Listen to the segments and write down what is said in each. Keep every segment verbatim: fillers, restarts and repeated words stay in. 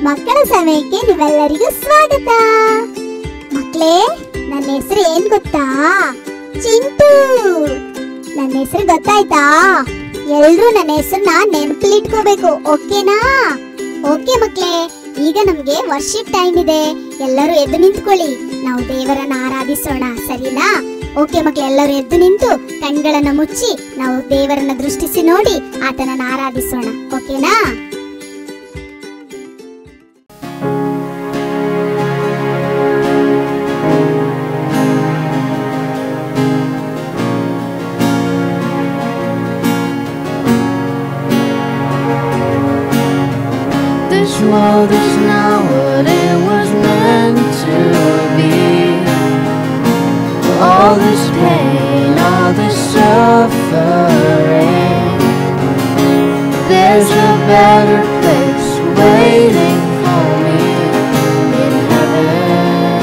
ಮಕ್ಕಳ ಸಮಯಕ್ಕೆ ನೀವೆಲ್ಲರಿಗೂ ಸ್ವಾಗತ. ಮಕ್ಕಳೇ, ನನ್ನ ಹೆಸರು ಏನ್ ಗೊತ್ತಾ? ಚಿಂಟು. ನನ್ನ ಹೆಸರು ಗೊತ್ತಾಯ್ತಾ? ಎಲ್ರೂ ನನ್ನ ಹೆಸರನ್ನ ನೆನಪಲ್ಲಿಟ್ಕೋಬೇಕು, ಓಕೆನಾ? ಓಕೆ ಮಕ್ಕಳೇ, ಈಗ ನಮ್ಗೆ ವರ್ಷಿಪ್ ಟೈಮ್ ಇದೆ. ಎಲ್ಲರೂ ಎದ್ದು ನಿಂತ್ಕೊಳ್ಳಿ, ನಾವು ದೇವರನ್ನ ಆರಾಧಿಸೋಣ, ಸರಿನಾ? ಓಕೆ ಮಕ್ಕಳು, ಎಲ್ಲರೂ ಎದ್ದು ನಿಂತು ಕಣ್ಗಳನ್ನ ಮುಚ್ಚಿ ನಾವು ದೇವರನ್ನ ದೃಷ್ಟಿಸಿ ನೋಡಿ ಆತನನ್ನ ಆರಾಧಿಸೋಣ, ಓಕೆನಾ? This world is not what it was meant to be. All this pain, all this suffering. There's a better place waiting for me in heaven.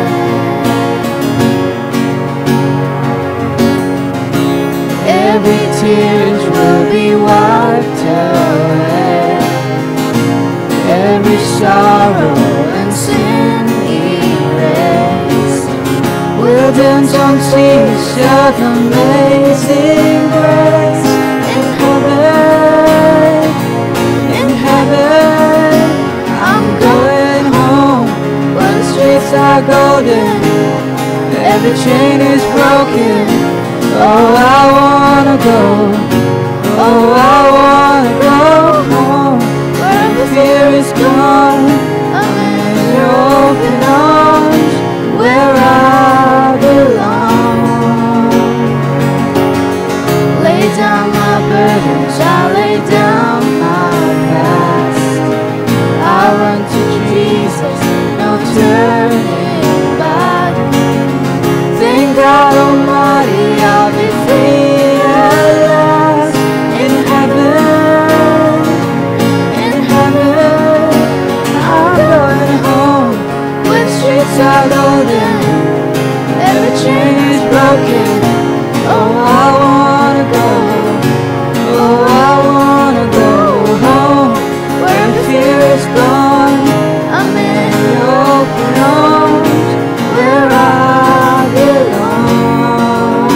Every tears will be wiped away. Every sorrow and sin erased. We'll dance on seas of amazing grace. In heaven, in heaven, I'm going home where the streets are golden, every chain is broken. Oh, I wanna go, oh, I wanna go home. Fear is gone, I'm in your open arms, where I belong. Lay down my burdens, I lay down my past. I run to Jesus, no turning back. Thank God Almighty, I'll be free at last. In heaven, are golden, every chain is broken. Oh, I wanna go, oh, I wanna go home, where fear is gone. I'm in your open arms, where I belong.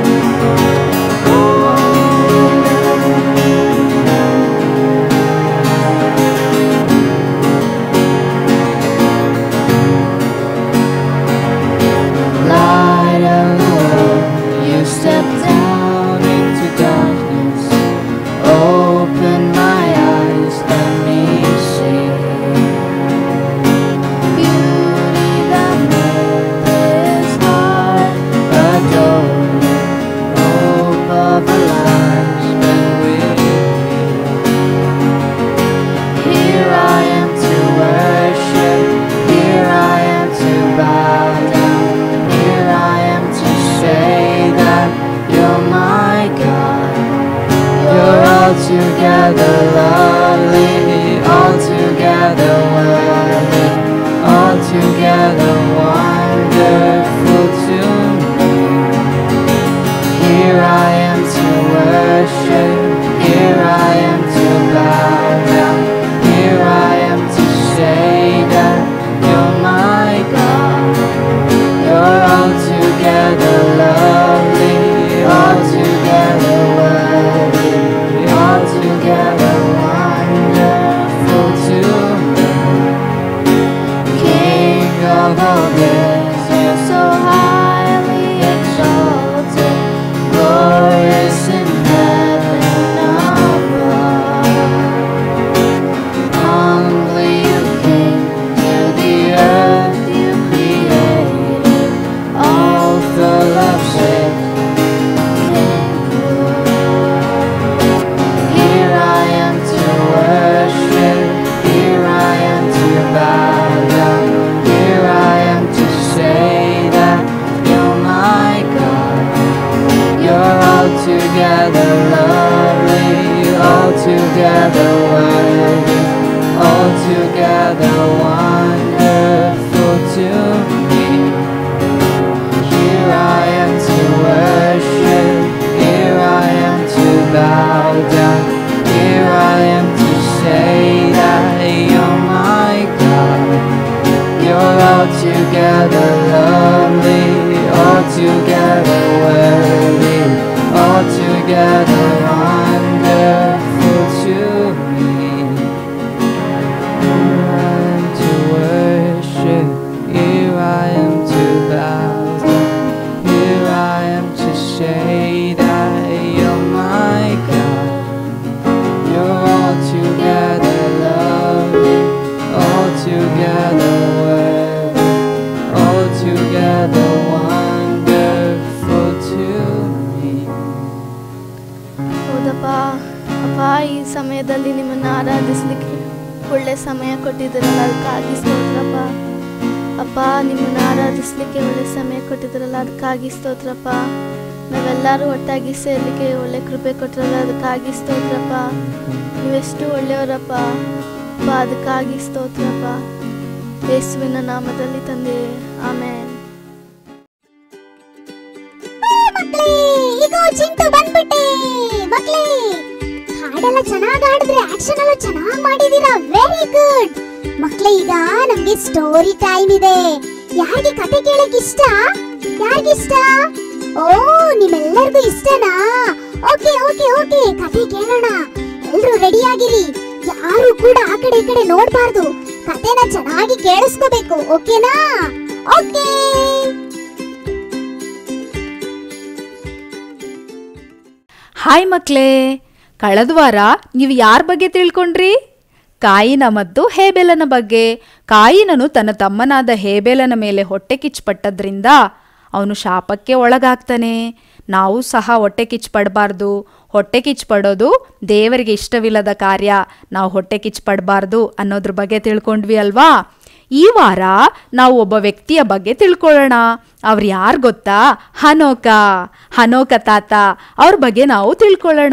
Step down into darkness, open my eyes, let me see beauty that made this heart adore. Hope of a life spent with you. Here I am to worship, here I am to bow down, here I am to say you're my God. You're altogether lovely, altogether worthy, altogether wonderful to me. Here I am to worship, here I am to bow down, here I am to say that you're my God. You're altogether lovely, altogether worthy, altogether wonderful to me. King of all days, you're so highly exalted, glorious in heaven above. Humbly you came to the earth you created, all full of sin. Here I am to worship, here I am to bow down, here I am to say that you're my God. You're altogether lovely, altogether worthy, altogether wonderful to me. Here I am to worship, here I am to bow down, here I am to say that you're my ಸಮಯ ಕೊಟ್ಟಿದ್ದೀರಲ್ಲ ಅದಕ್ಕಾಗಿ ಸ್ತೋತ್ರಪ್ಪ. ಅಪ್ಪ ನಿಮ್ಮನ್ನು ಆರಾಧಿಸ್ಲಿಕ್ಕೆ ಒಳ್ಳೆ ಸಮಯ ಕೊಟ್ಟಿದ್ದೀರಲ್ಲ ಅದಕ್ಕಾಗಿ ಸ್ತೋತ್ರಪ್ಪ. ನಾವೆಲ್ಲರೂ ಒಟ್ಟಾಗಿ ಸೇರ್ಲಿಕ್ಕೆ ಒಳ್ಳೆ ಕೃಪೆ ಕೊಟ್ಟಿರಲ್ಲ ಅದಕ್ಕಾಗಿ ಸ್ತೋತ್ರಪ್ಪ. ನೀವೆಷ್ಟು ಒಳ್ಳೆಯವರಪ್ಪ ಅಪ್ಪ, ಅದಕ್ಕಾಗಿ ಸ್ತೋತ್ರಪ್ಪ. ಯೇಸುವಿನ ನಾಮದಲ್ಲಿ ತಂದೆ, ಆಮೇನ್. ಮಕ್ಳೇ, ಈಗ ಚಿಂಟು ಬಂದ್ಬಿಟ್ಟೆ. ಮಕ್ಳೇ, ಹಾಡೆಲ್ಲ ಚೆನ್ನಾಗಿ ಆಡಿದ್ರೆ ಆಕ್ಷನ್ ಎಲ್ಲ ಚೆನ್ನಾಗಿ ಮಾಡಿದೀರಾ. ವೆರಿ ಗುಡ್ ಮಕ್ಳೇ. ಈಗ ನಮ್ಗೆ ಸ್ಟೋರಿ ಟೈಮ್ ಇದೆ. ಯಾರಿಗೆ ಕತೆ ಕೇಳಕ್ ಇಷ್ಟ? ಯಾರಿಗಿಷ್ಟ? ಓ, ನಿಮ್ಮೆಲ್ಲರಿಗೂ ಇಷ್ಟನಾ? ಓಕೆ ಓಕೆ ಓಕೆ, ಕತೆ ಕೇಳೋಣ. ಎಲ್ರು ರೆಡಿ ಆಗಿರಿ. ಯಾರು ಕೂಡ ಆ ಕಡೆ ಈ ಕಡೆ ನೋಡ್ಬಾರ್ದು. ಕತೆನ ಚೆನ್ನಾಗಿ ಕೇಳಿಸ್ಕೋಬೇಕು. ಓಕೆನಾ? ಓಕೆ. ಹಾಯ್ ಮಕ್ಕಳೇ, ಕಳೆದ ವಾರ ನೀವು ಯಾರ ಬಗ್ಗೆ ತಿಳ್ಕೊಂಡ್ರಿ? ಕಾಯಿನ ಮತ್ತು ಹೇಬೇಲನ ಬಗ್ಗೆ. ಕಾಯಿನನು ತನ್ನ ತಮ್ಮನಾದ ಹೇಬೇಲನ ಮೇಲೆ ಹೊಟ್ಟೆ ಕಿಚ್ಚುಪಟ್ಟದ್ರಿಂದ ಅವನು ಶಾಪಕ್ಕೆ ಒಳಗಾಗ್ತಾನೆ. ನಾವು ಸಹ ಹೊಟ್ಟೆ ಕಿಚ್ಚು ಪಡಬಾರ್ದು. ಹೊಟ್ಟೆ ಕಿಚ್ಚು ಪಡೋದು ದೇವರಿಗೆ ಇಷ್ಟವಿಲ್ಲದ ಕಾರ್ಯ. ನಾವು ಹೊಟ್ಟೆ ಕಿಚ್ಚು ಪಡಬಾರ್ದು ಅನ್ನೋದ್ರ ಬಗ್ಗೆ ತಿಳ್ಕೊಂಡ್ವಿ ಅಲ್ವಾ? ಈ ವಾರ ನಾವು ಒಬ್ಬ ವ್ಯಕ್ತಿಯ ಬಗ್ಗೆ ತಿಳ್ಕೊಳ್ಳೋಣ. ಅವ್ರು ಯಾರು ಗೊತ್ತಾ? ಹನೋಕ. ಹನೋಕ ತಾತ ಅವ್ರ ಬಗ್ಗೆ ನಾವು ತಿಳ್ಕೊಳ್ಳೋಣ.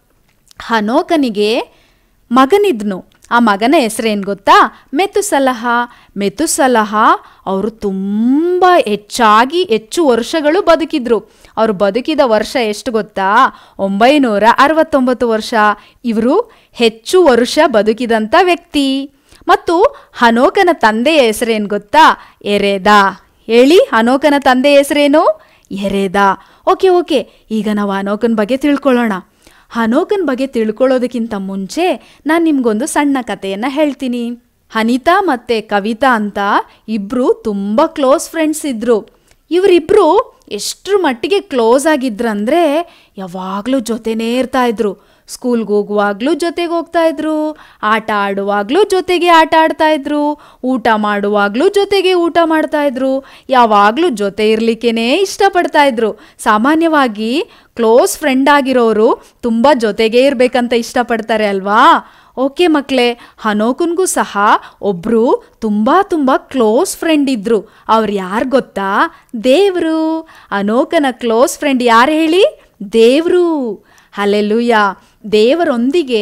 ಹನೋಕನಿಗೆ ಮಗನಿದ್ನು. ಆ ಮಗನ ಹೆಸರೇನು ಗೊತ್ತಾ? ಮೆತುಸಲಹ. ಮೆತುಸಲಹ ಅವರು ತುಂಬ ಹೆಚ್ಚಾಗಿ ಹೆಚ್ಚು ವರ್ಷಗಳು ಬದುಕಿದ್ರು. ಅವರು ಬದುಕಿದ ವರ್ಷ ಎಷ್ಟು ಗೊತ್ತಾ? ಒಂಬೈನೂರ ಅರವತ್ತೊಂಬತ್ತು ವರ್ಷ. ಇವರು ಹೆಚ್ಚು ವರ್ಷ ಬದುಕಿದಂಥ ವ್ಯಕ್ತಿ. ಮತ್ತು ಹನೋಕನ ತಂದೆಯ ಹೆಸರೇನು ಗೊತ್ತಾ? ಎರೆದ. ಹೇಳಿ, ಹನೋಕನ ತಂದೆಯ ಹೆಸರೇನು? ಎರೆದ. ಓಕೆ ಓಕೆ, ಈಗ ನಾವು ಹನೋಕನ ಬಗ್ಗೆ ತಿಳ್ಕೊಳ್ಳೋಣ. ಹನೋಕನ ಬಗ್ಗೆ ತಿಳ್ಕೊಳ್ಳೋದಕ್ಕಿಂತ ಮುಂಚೆ ನಾನು ನಿಮ್ಗೊಂದು ಸಣ್ಣ ಕಥೆಯನ್ನು ಹೇಳ್ತೀನಿ. ಅನಿತಾ ಮತ್ತು ಕವಿತಾ ಅಂತ ಇಬ್ಬರು ತುಂಬ ಕ್ಲೋಸ್ ಫ್ರೆಂಡ್ಸ್ ಇದ್ದರು. ಇವರಿಬ್ಬರು ಎಷ್ಟರ ಮಟ್ಟಿಗೆ ಕ್ಲೋಸ್ ಆಗಿದ್ರಂದರೆ ಯಾವಾಗಲೂ ಜೊತೆನೇ ಇರ್ತಾಯಿದ್ರು. ಸ್ಕೂಲ್ಗೆ ಹೋಗುವಾಗಲೂ ಜೊತೆಗೆ ಹೋಗ್ತಾಯಿದ್ರು, ಆಟ ಆಡುವಾಗಲೂ ಜೊತೆಗೆ ಆಟ ಆಡ್ತಾಯಿದ್ರು, ಊಟ ಮಾಡುವಾಗಲೂ ಜೊತೆಗೆ ಊಟ ಮಾಡ್ತಾಯಿದ್ರು, ಯಾವಾಗಲೂ ಜೊತೆ ಇರಲಿಕ್ಕೇ ಇಷ್ಟಪಡ್ತಾಯಿದ್ರು. ಸಾಮಾನ್ಯವಾಗಿ ಕ್ಲೋಸ್ ಫ್ರೆಂಡ್ ಆಗಿರೋರು ತುಂಬ ಜೊತೆಗೇ ಇರಬೇಕಂತ ಇಷ್ಟಪಡ್ತಾರೆ ಅಲ್ವಾ? ಓಕೆ ಮಕ್ಕಳೇ, ಹನೋಕನ್ಗೂ ಸಹ ಒಬ್ಬರು ತುಂಬ ತುಂಬ ಕ್ಲೋಸ್ ಫ್ರೆಂಡ್ ಇದ್ದರು. ಅವ್ರು ಯಾರು ಗೊತ್ತಾ? ದೇವರು. ಹನೋಕನ ಕ್ಲೋಸ್ ಫ್ರೆಂಡ್ ಯಾರು ಹೇಳಿ? ದೇವರು. ಹಲ್ಲೆಲೂಯಾ. ದೇವರೊಂದಿಗೆ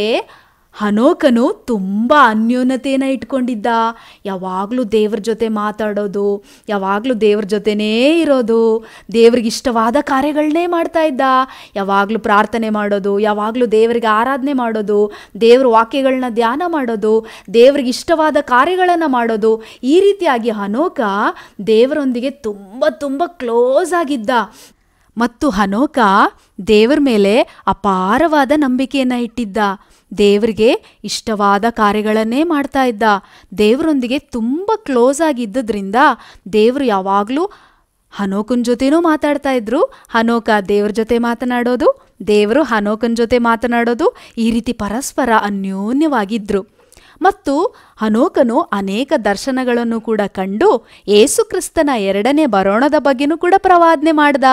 ಹನೋಕನು ತುಂಬ ಅನ್ಯೋನ್ಯತೆಯನ್ನು ಇಟ್ಕೊಂಡಿದ್ದ. ಯಾವಾಗಲೂ ದೇವ್ರ ಜೊತೆ ಮಾತಾಡೋದು, ಯಾವಾಗಲೂ ದೇವ್ರ ಜೊತೆನೇ ಇರೋದು, ದೇವ್ರಿಗೆ ಇಷ್ಟವಾದ ಕಾರ್ಯಗಳನ್ನೇ ಮಾಡ್ತಾ ಇದ್ದ. ಯಾವಾಗಲೂ ಪ್ರಾರ್ಥನೆ ಮಾಡೋದು, ಯಾವಾಗಲೂ ದೇವರಿಗೆ ಆರಾಧನೆ ಮಾಡೋದು, ದೇವ್ರ ವಾಕ್ಯಗಳನ್ನ ಧ್ಯಾನ ಮಾಡೋದು, ದೇವ್ರಿಗೆ ಇಷ್ಟವಾದ ಕಾರ್ಯಗಳನ್ನು ಮಾಡೋದು. ಈ ರೀತಿಯಾಗಿ ಹನೋಕ ದೇವರೊಂದಿಗೆ ತುಂಬ ತುಂಬ ಕ್ಲೋಸ್ ಆಗಿದ್ದ. ಮತ್ತು ಹನೋಕ ದೇವರ ಮೇಲೆ ಅಪಾರವಾದ ನಂಬಿಕೆಯನ್ನು ಇಟ್ಟಿದ್ದ. ದೇವರಿಗೆ ಇಷ್ಟವಾದ ಕಾರ್ಯಗಳನ್ನೇ ಮಾಡ್ತಾ ಇದ್ದ. ದೇವರೊಂದಿಗೆ ತುಂಬ ಕ್ಲೋಸ್ ಆಗಿದ್ದರಿಂದ ದೇವರು ಯಾವಾಗಲೂ ಹನೋಕನ ಜೊತೆನೂ ಮಾತಾಡ್ತಾ ಇದ್ರು. ಹನೋಕ ದೇವ್ರ ಜೊತೆ ಮಾತನಾಡೋದು, ದೇವರು ಹನೋಕನ ಜೊತೆ ಮಾತನಾಡೋದು, ಈ ರೀತಿ ಪರಸ್ಪರ ಅನ್ಯೋನ್ಯವಾಗಿದ್ದರು. ಮತ್ತು ಹನೋಕನು ಅನೇಕ ದರ್ಶನಗಳನ್ನು ಕೂಡ ಕಂಡು ಯೇಸು ಕ್ರಿಸ್ತನ ಎರಡನೇ ಬರೋಣದ ಬಗ್ಗೆನೂ ಕೂಡ ಪ್ರವಾದನೆ ಮಾಡ್ದ.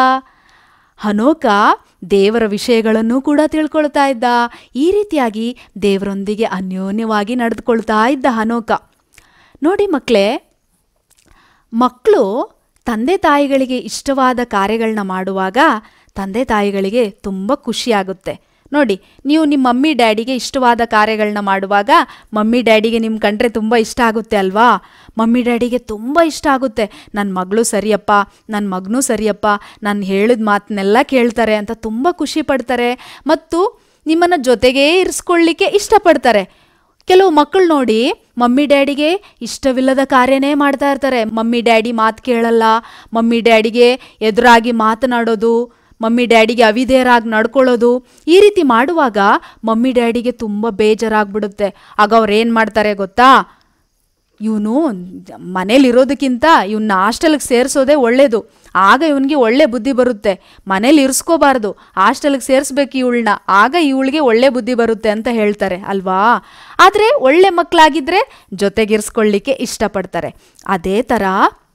ಹನೋಕ ದೇವರ ವಿಷಯಗಳನ್ನು ಕೂಡ ತಿಳ್ಕೊಳ್ತಾ ಇದ್ದ. ಈ ರೀತಿಯಾಗಿ ದೇವರೊಂದಿಗೆ ಅನ್ಯೋನ್ಯವಾಗಿ ನಡೆದುಕೊಳ್ತಾ ಇದ್ದ ಹನೋಕ. ನೋಡಿ ಮಕ್ಕಳೇ, ಮಕ್ಕಳು ತಂದೆ ತಾಯಿಗಳಿಗೆ ಇಷ್ಟವಾದ ಕಾರ್ಯಗಳನ್ನ ಮಾಡುವಾಗ ತಂದೆ ತಾಯಿಗಳಿಗೆ ತುಂಬ ಖುಷಿಯಾಗುತ್ತೆ. ನೋಡಿ, ನೀವು ನಿಮ್ಮ ಮಮ್ಮಿ ಡ್ಯಾಡಿಗೆ ಇಷ್ಟವಾದ ಕಾರ್ಯಗಳನ್ನ ಮಾಡುವಾಗ ಮಮ್ಮಿ ಡ್ಯಾಡಿಗೆ ನಿಮ್ಮ ಕಂಡ್ರೆ ತುಂಬ ಇಷ್ಟ ಆಗುತ್ತೆ ಅಲ್ವಾ? ಮಮ್ಮಿ ಡ್ಯಾಡಿಗೆ ತುಂಬ ಇಷ್ಟ ಆಗುತ್ತೆ. ನನ್ನ ಮಗಳು ಸರಿಯಪ್ಪ, ನನ್ನ ಮಗನೂ ಸರಿಯಪ್ಪ, ನಾನು ಹೇಳಿದ ಮಾತನ್ನೆಲ್ಲ ಕೇಳ್ತಾರೆ ಅಂತ ತುಂಬ ಖುಷಿ ಪಡ್ತಾರೆ. ಮತ್ತು ನಿಮ್ಮನ್ನು ಜೊತೆಗೇ ಇರಿಸ್ಕೊಳ್ಳಿಕ್ಕೆ ಇಷ್ಟಪಡ್ತಾರೆ. ಕೆಲವು ಮಕ್ಕಳು ನೋಡಿ, ಮಮ್ಮಿ ಡ್ಯಾಡಿಗೆ ಇಷ್ಟವಿಲ್ಲದ ಕಾರ್ಯನೇ ಮಾಡ್ತಾ ಇರ್ತಾರೆ. ಮಮ್ಮಿ ಡ್ಯಾಡಿ ಮಾತು ಕೇಳಲ್ಲ, ಮಮ್ಮಿ ಡ್ಯಾಡಿಗೆ ಎದುರಾಗಿ ಮಾತನಾಡೋದು, ಮಮ್ಮಿ ಡ್ಯಾಡಿಗೆ ಅವಿಧೇಯರಾಗಿ ನಡ್ಕೊಳ್ಳೋದು. ಈ ರೀತಿ ಮಾಡುವಾಗ ಮಮ್ಮಿ ಡ್ಯಾಡಿಗೆ ತುಂಬ ಬೇಜಾರಾಗ್ಬಿಡುತ್ತೆ. ಆಗ ಅವ್ರು ಏನು ಮಾಡ್ತಾರೆ ಗೊತ್ತಾ? ಇವನು ಮನೇಲಿರೋದಕ್ಕಿಂತ ಇವನ್ನ ಹಾಸ್ಟೆಲ್ಗೆ ಸೇರಿಸೋದೇ ಒಳ್ಳೆಯದು. ಆಗ ಇವನಿಗೆ ಒಳ್ಳೆ ಬುದ್ಧಿ ಬರುತ್ತೆ. ಮನೇಲಿ ಇರಿಸ್ಕೋಬಾರ್ದು, ಹಾಸ್ಟೆಲ್ಗೆ ಸೇರಿಸ್ಬೇಕು ಇವಳನ್ನ, ಆಗ ಇವಳಿಗೆ ಒಳ್ಳೆ ಬುದ್ಧಿ ಬರುತ್ತೆ ಅಂತ ಹೇಳ್ತಾರೆ ಅಲ್ವಾ? ಆದರೆ ಒಳ್ಳೆ ಮಕ್ಕಳಾಗಿದ್ದರೆ ಜೊತೆಗಿರಿಸ್ಕೊಳ್ಳಿಕ್ಕೆ ಇಷ್ಟಪಡ್ತಾರೆ. ಅದೇ ಥರ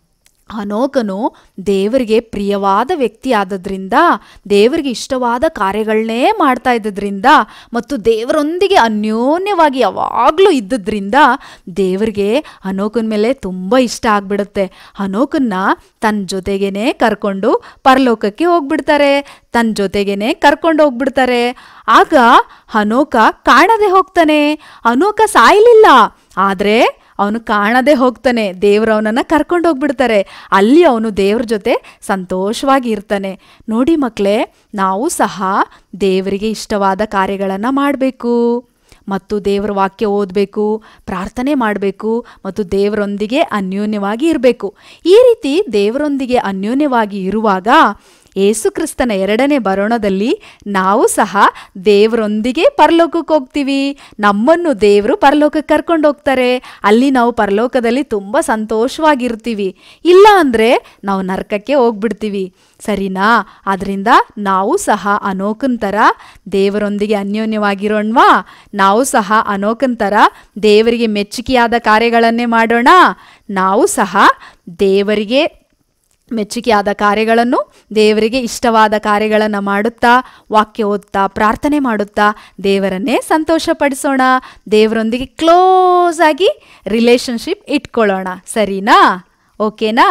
ಹನೋಕನು ದೇವರಿಗೆ ಪ್ರಿಯವಾದ ವ್ಯಕ್ತಿ ಆದದ್ರಿಂದ, ದೇವರಿಗೆ ಇಷ್ಟವಾದ ಕಾರ್ಯಗಳನ್ನೇ ಮಾಡ್ತಾ ಇದ್ದದ್ರಿಂದ ಮತ್ತು ದೇವರೊಂದಿಗೆ ಅನ್ಯೋನ್ಯವಾಗಿ ಯಾವಾಗಲೂ ಇದ್ದದ್ರಿಂದ ದೇವರಿಗೆ ಹನೋಕನ ಮೇಲೆ ತುಂಬ ಇಷ್ಟ ಆಗ್ಬಿಡುತ್ತೆ. ಹನೋಕನ್ನ ತನ್ನ ಜೊತೆಗೇನೆ ಕರ್ಕೊಂಡು ಪರಲೋಕಕ್ಕೆ ಹೋಗ್ಬಿಡ್ತಾರೆ, ತನ್ನ ಜೊತೆಗೇನೆ ಕರ್ಕೊಂಡು ಹೋಗ್ಬಿಡ್ತಾರೆ. ಆಗ ಹನೋಕ ಕಾಣದೆ ಹೋಗ್ತಾನೆ. ಹನೋಕ ಸಾಯಲಿಲ್ಲ, ಆದರೆ ಅವನು ಕಾಣದೆ ಹೋಗ್ತಾನೆ. ದೇವರು ಅವನನ್ನು ಕರ್ಕೊಂಡು ಹೋಗ್ಬಿಡ್ತಾರೆ. ಅಲ್ಲಿ ಅವನು ದೇವ್ರ ಜೊತೆ ಸಂತೋಷವಾಗಿ ಇರ್ತಾನೆ. ನೋಡಿ ಮಕ್ಕಳೇ, ನಾವು ಸಹ ದೇವರಿಗೆ ಇಷ್ಟವಾದ ಕಾರ್ಯಗಳನ್ನು ಮಾಡಬೇಕು ಮತ್ತು ದೇವರ ವಾಕ್ಯ ಓದಬೇಕು, ಪ್ರಾರ್ಥನೆ ಮಾಡಬೇಕು ಮತ್ತು ದೇವರೊಂದಿಗೆ ಅನ್ಯೋನ್ಯವಾಗಿ ಇರಬೇಕು. ಈ ರೀತಿ ದೇವರೊಂದಿಗೆ ಅನ್ಯೋನ್ಯವಾಗಿ ಇರುವಾಗ ಯೇಸು ಕ್ರಿಸ್ತನ ಎರಡನೇ ಬರೋಣದಲ್ಲಿ ನಾವು ಸಹ ದೇವರೊಂದಿಗೆ ಪರಲೋಕಕ್ಕೆ ಹೋಗ್ತೀವಿ. ನಮ್ಮನ್ನು ದೇವರು ಪರಲೋಕಕ್ಕೆ ಕರ್ಕೊಂಡು ಹೋಗ್ತಾರೆ. ಅಲ್ಲಿ ನಾವು ಪರಲೋಕದಲ್ಲಿ ತುಂಬ ಸಂತೋಷವಾಗಿರ್ತೀವಿ. ಇಲ್ಲ ಅಂದರೆ ನಾವು ನರಕಕ್ಕೆ ಹೋಗ್ಬಿಡ್ತೀವಿ. ಸರಿನಾ? ಆದ್ದರಿಂದ ನಾವು ಸಹ ಅನೋಕನ ಥರ ದೇವರೊಂದಿಗೆ ಅನ್ಯೋನ್ಯವಾಗಿರೋಣವಾ? ನಾವು ಸಹ ಅನೋಕನ ಥರ ದೇವರಿಗೆ ಮೆಚ್ಚುಗೆಯಾದ ಕಾರ್ಯಗಳನ್ನೇ ಮಾಡೋಣ. ನಾವು ಸಹ ದೇವರಿಗೆ ಮೆಚ್ಚುಗೆಯಾದ ಕಾರ್ಯಗಳನ್ನು, ದೇವರಿಗೆ ಇಷ್ಟವಾದ ಕಾರ್ಯಗಳನ್ನು ಮಾಡುತ್ತಾ, ವಾಕ್ಯ ಓದ್ತಾ, ಪ್ರಾರ್ಥನೆ ಮಾಡುತ್ತಾ ದೇವರನ್ನೇ ಸಂತೋಷಪಡಿಸೋಣ. ದೇವರೊಂದಿಗೆ ಕ್ಲೋಸ್ ಆಗಿ ರಿಲೇಶನ್ಶಿಪ್ ಇಟ್ಕೊಳ್ಳೋಣ. ಸರಿನಾ? ಓಕೆನಾ?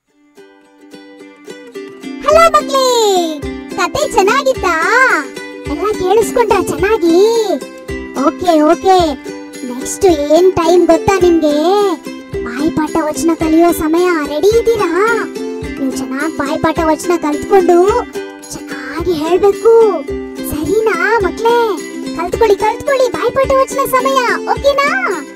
ಹಲೋ ಮಕ್ಕಳೇ, ಕತೆ ಚೆನ್ನಾಗಿತ್ತಾ? ಎಲ್ಲ ಕೇಳಿಸ್ಕೊಂಡ್ರಾ ಚೆನ್ನಾಗಿ? Okay okay. ನೆಕ್ಸ್ಟ್ ಏನ್ ಟೈಮ್ ಗೊತ್ತಾ ನಿಮ್ಗೆ? ಬಾಯಿಪಾಠ ವಚನ ಕಲಿಯೋ ಸಮಯ. ರೆಡಿ ಇದ್ದೀರಾ? ನೀವು ಚೆನ್ನಾಗಿ ಬಾಯಿಪಾಠ ವಚನ ಕಲ್ತ್ಕೊಂಡು ಚೆನ್ನಾಗಿ ಹೇಳ್ಬೇಕು. ಸರಿನಾ ಮಕ್ಕಳೇ? ಕಲ್ತ್ಕೊಳ್ಳಿ ಕಲ್ತ್ಕೊಳ್ಳಿ. ಬಾಯಿಪಾಠ ವಚನ ಸಮಯ. ಓಕೆನಾ?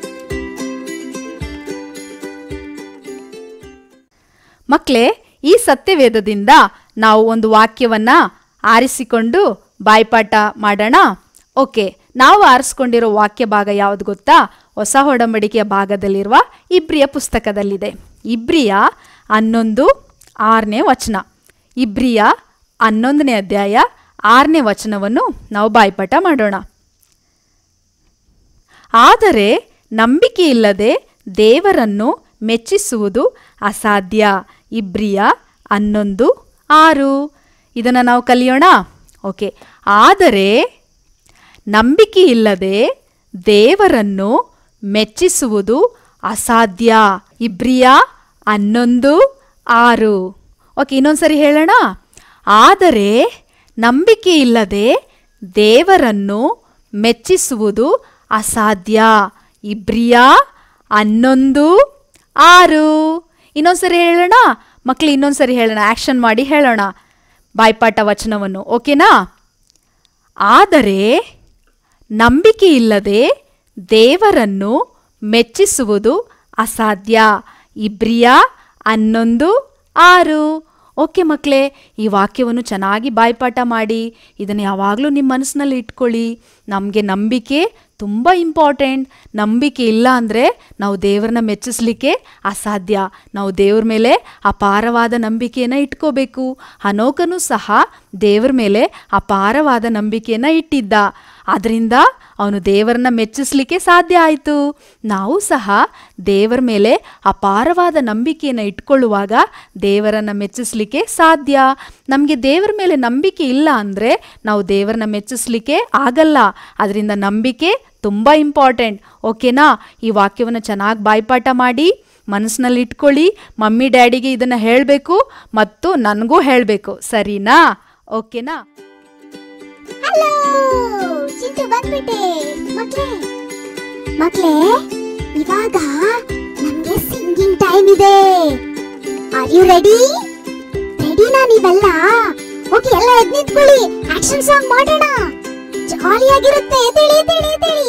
ಮಕ್ಕಳೇ, ಈ ಸತ್ಯವೇದದಿಂದ ನಾವು ಒಂದು ವಾಕ್ಯವನ್ನ ಆರಿಸಿಕೊಂಡು ಬಾಯಿಪಾಠ ಮಾಡೋಣ. ಓಕೆ, ನಾವು ಆರಿಸ್ಕೊಂಡಿರೋ ವಾಕ್ಯ ಭಾಗ ಯಾವುದು ಗೊತ್ತಾ? ಹೊಸ ಒಡಂಬಡಿಕೆಯ ಭಾಗದಲ್ಲಿರುವ ಇಬ್ರಿಯ ಪುಸ್ತಕದಲ್ಲಿದೆ. ಇಬ್ರಿಯ ಹನ್ನೊಂದು ಆರನೇ ವಚನ. ಇಬ್ರಿಯ ಹನ್ನೊಂದನೇ ಅಧ್ಯಾಯ ಆರನೇ ವಚನವನ್ನು ನಾವು ಬಾಯಿಪಾಠ ಮಾಡೋಣ. ಆದರೆ ನಂಬಿಕೆಯಿಲ್ಲದೆ ದೇವರನ್ನು ಮೆಚ್ಚಿಸುವುದು ಅಸಾಧ್ಯ. ಇಬ್ರಿಯ ಹನ್ನೊಂದು ಆರು. ಇದನ್ನು ನಾವು ಕಲಿಯೋಣ. ಓಕೆ. ಆದರೆ ನಂಬಿಕೆಯಿಲ್ಲದೆ ದೇವರನ್ನು ಮೆಚ್ಚಿಸುವುದು ಅಸಾಧ್ಯ. ಇಬ್ರಿಯ ಹನ್ನೊಂದು ಆರು. ಓಕೆ, ಇನ್ನೊಂದ್ಸರಿ ಹೇಳೋಣ. ಆದರೆ ನಂಬಿಕೆಯಿಲ್ಲದೆ ದೇವರನ್ನು ಮೆಚ್ಚಿಸುವುದು ಅಸಾಧ್ಯ. ಇಬ್ರಿಯ ಹನ್ನೊಂದು ಆರು. ಇನ್ನೊಂದ್ಸರಿ ಹೇಳೋಣ ಮಕ್ಕಳು, ಇನ್ನೊಂದ್ಸರಿ ಹೇಳೋಣ. ಆ್ಯಕ್ಷನ್ ಮಾಡಿ ಹೇಳೋಣ ಬಾಯ್ಪಾಠ ವಚನವನ್ನು. ಓಕೆನಾ? ಆದರೆ ನಂಬಿಕೆಯಿಲ್ಲದೆ ದೇವರನ್ನು ಮೆಚ್ಚಿಸುವುದು ಅಸಾಧ್ಯ. ಇಬ್ರಿಯ ಹನ್ನೊಂದು ಆರು. ಓಕೆ ಮಕ್ಕಳೇ, ಈ ವಾಕ್ಯವನ್ನು ಚೆನ್ನಾಗಿ ಬಾಯ್ಪಾಠ ಮಾಡಿ ಇದನ್ನು ಯಾವಾಗಲೂ ನಿಮ್ಮ ಮನಸ್ಸಿನಲ್ಲಿ ಇಟ್ಕೊಳ್ಳಿ. ನಮಗೆ ನಂಬಿಕೆ ತುಂಬ ಇಂಪಾರ್ಟೆಂಟ್. ನಂಬಿಕೆ ಇಲ್ಲ ಅಂದರೆ ನಾವು ದೇವರನ್ನ ಮೆಚ್ಚಿಸ್ಲಿಕ್ಕೆ ಅಸಾಧ್ಯ. ನಾವು ದೇವ್ರ ಮೇಲೆ ಅಪಾರವಾದ ನಂಬಿಕೆಯನ್ನು ಇಟ್ಕೋಬೇಕು. ಹನೋಕನು ಸಹ ದೇವರ ಮೇಲೆ ಅಪಾರವಾದ ನಂಬಿಕೆಯನ್ನು ಇಟ್ಟಿದ್ದ. ಆದ್ದರಿಂದ ಅವನು ದೇವರನ್ನ ಮೆಚ್ಚಿಸ್ಲಿಕ್ಕೆ ಸಾಧ್ಯ ಆಯಿತು. ನಾವು ಸಹ ದೇವರ ಮೇಲೆ ಅಪಾರವಾದ ನಂಬಿಕೆಯನ್ನು ಇಟ್ಕೊಳ್ಳುವಾಗ ದೇವರನ್ನು ಮೆಚ್ಚಿಸ್ಲಿಕ್ಕೆ ಸಾಧ್ಯ. ನಮಗೆ ದೇವರ ಮೇಲೆ ನಂಬಿಕೆ ಇಲ್ಲ ಅಂದರೆ ನಾವು ದೇವರನ್ನ ಮೆಚ್ಚಿಸ್ಲಿಕ್ಕೆ ಆಗಲ್ಲ. ಅದರಿಂದ ನಂಬಿಕೆ ತುಂಬ ಇಂಪಾರ್ಟೆಂಟ್. ಓಕೆನಾ? ಈ ವಾಕ್ಯವನ್ನು ಚೆನ್ನಾಗಿ ಬಾಯ್ಪಾಠ ಮಾಡಿ ಮನಸ್ಸಿನಲ್ಲಿ ಇಟ್ಕೊಳ್ಳಿ. ಮಮ್ಮಿ ಡ್ಯಾಡಿಗೆ ಇದನ್ನು ಹೇಳಬೇಕು ಮತ್ತು ನನಗೂ ಹೇಳಬೇಕು. ಸರಿನಾ? ಓಕೆನಾ? ಹಲೋ ಚಿಂಟು, ಬಂದ್ಬಿಟ್ಟೆ. ಮಕ್ಳೇ ಮಕ್ಳೇ ಇವಾಗ ನಮ್ಗೆ ಸಿಂಗಿಂಗ್ ಟೈಮ್ ಇದೆ. Are you ready? ರೆಡಿನಾ ನೀವೆಲ್ಲ? ಓಕೆ, ಎಲ್ಲ ಎದ್ದು ನಿಂತ್ಕೊಳ್ಳಿ. ಆಕ್ಷನ್ ಸಾಂಗ್ ಮಾಡೋಣ. ಜಾಲಿಯಾಗಿರುತ್ತೆ. ಎದ್ದೇಳಿ ಎದ್ದೇಳಿ ಎದ್ದೇಳಿ.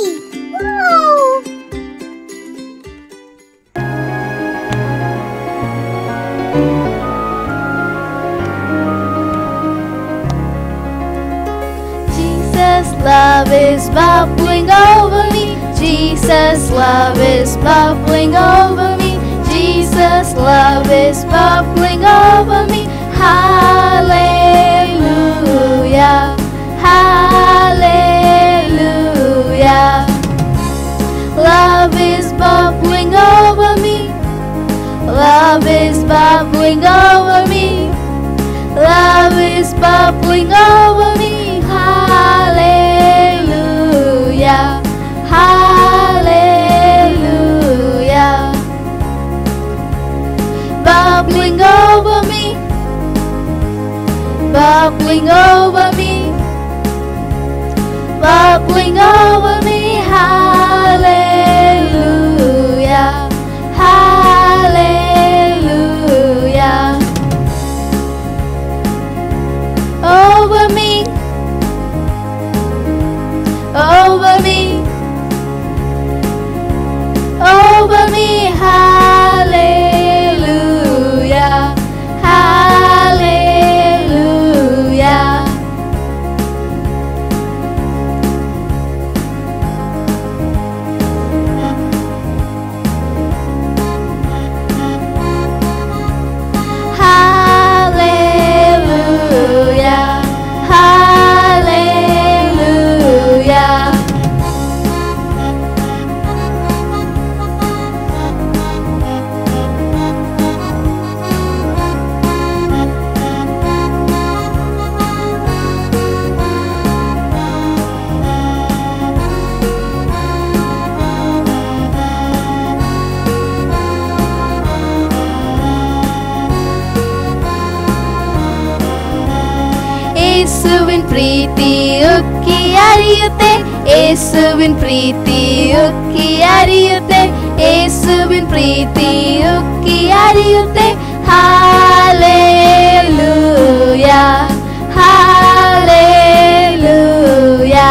Jesus' love is bubbling over me. Jesus' love is bubbling over me. Jesus' love is bubbling over me. Hallelujah. Hallelujah. Love is bubbling over me. Love Love is bubbling over me. Love is bubbling over me. Hallelujah. Hallelujah. Bubbling over me. Bubbling over me. Bubbling over me. Hallelujah. Hallelujah. Over me. Over me. Over me. Hallelujah. Hallelujah. ಯೇಸುವಿನ ಪ್ರೀತಿ ಉಕ್ಕಿ ಹರಿಯುತ್ತೆ. ಯೇಸುವಿನ ಪ್ರೀತಿ ಉಕ್ಕಿ ಹರಿಯುತ್ತೆ. ಯೇಸುವಿನ ಪ್ರೀತಿ ಉಕ್ಕಿ ಹರಿಯುತ್ತೆ. Hallelujah. Hallelujah.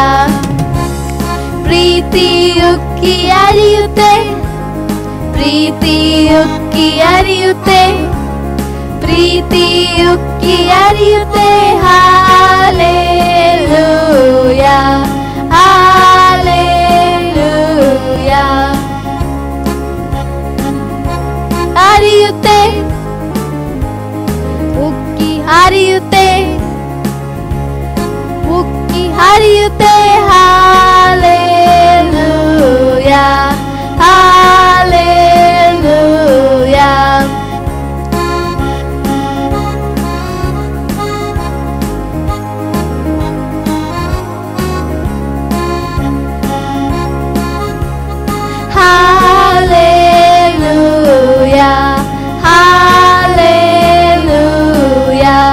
ಪ್ರೀತಿ ಉಕ್ಕಿ ಹರಿಯುತ್ತೆ. ಪ್ರೀತಿ ಉಕ್ಕಿ ಹರಿಯುತ್ತೆ. ಪ್ರೀತಿ ಉಕ್ಕಿ ಹರಿಯುತ್ತೆ. ಹಾಲೆಲೂಯಾ. ಹಾಲೆಲೂಯಾ. ಹರಿಯುತ್ತೆ. ಉಕ್ಕಿ ಹರಿಯುತ್ತೆ. ಉಕ್ಕಿ ಹರಿಯುತ್ತೆ. Hallelujah. Hallelujah. Hallelujah, hallelujah.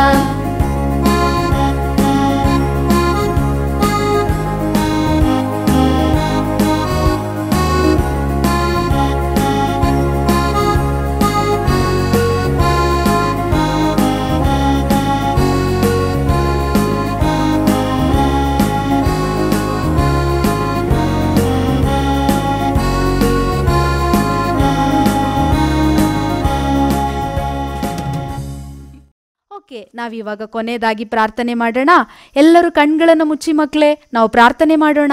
Okay, ನಾವಿವಾಗ ಕೊನೆಯದಾಗಿ ಪ್ರಾರ್ಥನೆ ಮಾಡೋಣ. ಎಲ್ಲರೂ ಕಣ್ಗಳನ್ನು ಮುಚ್ಚಿ ಮಕ್ಕಳೇ, ನಾವು ಪ್ರಾರ್ಥನೆ ಮಾಡೋಣ.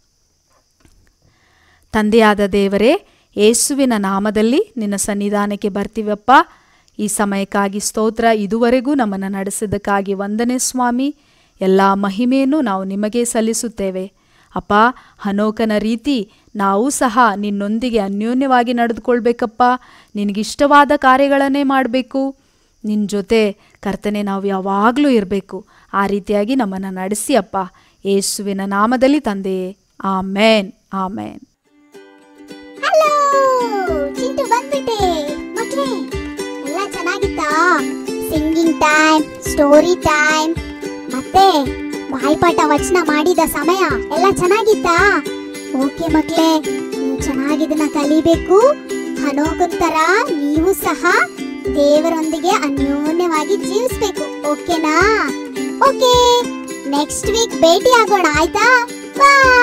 ತಂದೆಯಾದ ದೇವರೇ, ಯೇಸುವಿನ ನಾಮದಲ್ಲಿ ನಿನ್ನ ಸನ್ನಿಧಾನಕ್ಕೆ ಬರ್ತೀವಪ್ಪ. ಈ ಸಮಯಕ್ಕಾಗಿ ಸ್ತೋತ್ರ. ಇದುವರೆಗೂ ನಮ್ಮನ್ನು ನಡೆಸಿದ್ದಕ್ಕಾಗಿ ವಂದನೆ ಸ್ವಾಮಿ. ಎಲ್ಲ ಮಹಿಮೆಯನ್ನು ನಾವು ನಿಮಗೆ ಸಲ್ಲಿಸುತ್ತೇವೆ ಅಪ್ಪ. ಹನೋಕನ ರೀತಿ ನಾವು ಸಹ ನಿನ್ನೊಂದಿಗೆ ಅನ್ಯೋನ್ಯವಾಗಿ ನಡೆದುಕೊಳ್ಬೇಕಪ್ಪ. ನಿನಗಿಷ್ಟವಾದ ಕಾರ್ಯಗಳನ್ನೇ ಮಾಡಬೇಕು. ನಿನ್ನ ಜೊತೆ ಕರ್ತನೆ ನಾವು ಯಾವಾಗಲೂ ಇರಬೇಕು. ಆ ರೀತಿಯಾಗಿ ನಮ್ಮನ್ನು ನಡೆಸಿ ಅಪ್ಪ, ಯೇಸುವಿನ ನಾಮದಲ್ಲಿ ತಂದೆಯೇ, ಆಮೇನ್ ಆಮೇನ್. ಹಲೋ ಚಿಂಟು, ಬಂದ್ಬಿಟ್ಟೆ ಮಕ್ಕಳೇ. ಎಲ್ಲ ಚೆನ್ನಾಗಿತ್ತಾ? ಸಿಂಗಿಂಗ್ ಟೈಮ್, ಸ್ಟೋರಿ ಟೈಮ್, ಮತ್ತೆ ಬಾಯ್ಪಾಠ ವಚನ ಮಾಡಿದ ಸಮಯ ಎಲ್ಲ ಚೆನ್ನಾಗಿತ್ತಾ? ಓಕೆ ಮಕ್ಕಳೇ, ನೀವು ಚೆನ್ನಾಗಿದ್ದನ್ನ ಕಲಿಬೇಕು. ಹನೋಕನ್ ತರ ನೀವು ಸಹ ದೇವರೊಂದಿಗೆ ಅನ್ಯೋನ್ಯವಾಗಿ ಜೀವಿಸ್ಬೇಕು. ಓಕೆನಾ? ಓಕೆ, ನೆಕ್ಸ್ಟ್ ವೀಕ್ ಭೇಟಿ ಆಗೋಣ ಆಯ್ತಾ? ಬಾಯ್.